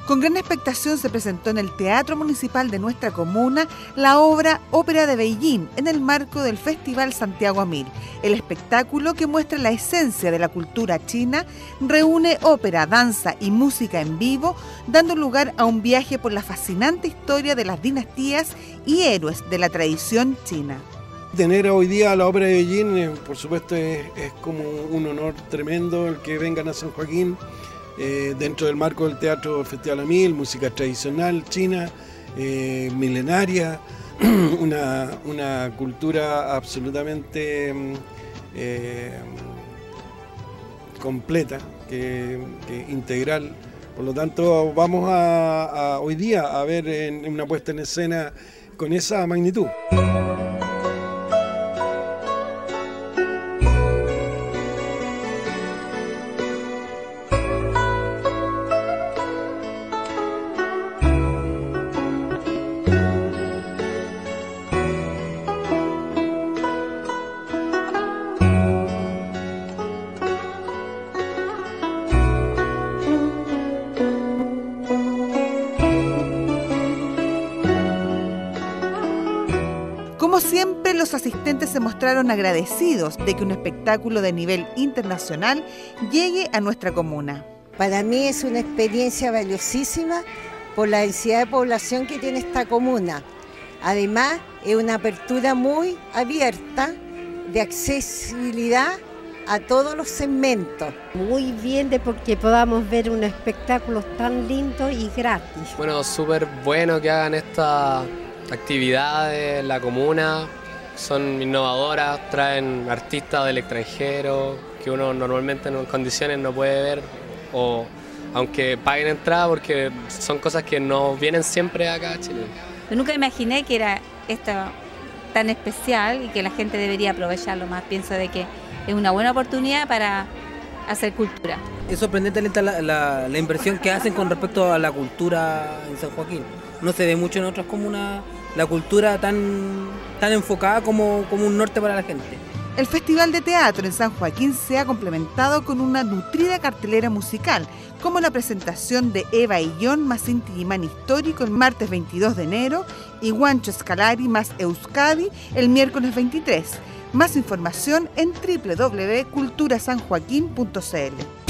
Con gran expectación se presentó en el Teatro Municipal de nuestra comuna la obra Ópera de Beijing en el marco del Festival Santiago a 1000. El espectáculo, que muestra la esencia de la cultura china, reúne ópera, danza y música en vivo, dando lugar a un viaje por la fascinante historia de las dinastías y héroes de la tradición china. Tener hoy día la ópera de Beijing, por supuesto, es como un honor tremendo el que vengan a San Joaquín. Dentro del marco del Teatro Festival a 1000, música tradicional china, milenaria, una cultura absolutamente completa, integral. Por lo tanto, vamos hoy día a ver una puesta en escena con esa magnitud. Como siempre, los asistentes se mostraron agradecidos de que un espectáculo de nivel internacional llegue a nuestra comuna. Para mí es una experiencia valiosísima por la densidad de población que tiene esta comuna. Además, es una apertura muy abierta de accesibilidad a todos los segmentos. Muy bien de porque podamos ver un espectáculo tan lindo y gratis. Bueno, súper bueno que hagan esta actividades en la comuna, son innovadoras, traen artistas del extranjero que uno normalmente en condiciones no puede ver, o aunque paguen entrada, porque son cosas que no vienen siempre acá a Chile. Yo nunca imaginé que era esto tan especial y que la gente debería aprovecharlo más. Pienso de que es una buena oportunidad para hacer cultura. Es sorprendente la inversión que hacen con respecto a la cultura en San Joaquín. No se ve mucho en otras comunas la cultura tan enfocada como un norte para la gente. El Festival de Teatro en San Joaquín se ha complementado con una nutrida cartelera musical, como la presentación de Eva y John más Inti Illimani Histórico el martes 22 de enero y Guancho Scalari más Euskadi el miércoles 23. Más información en www.culturasanjoaquin.cl.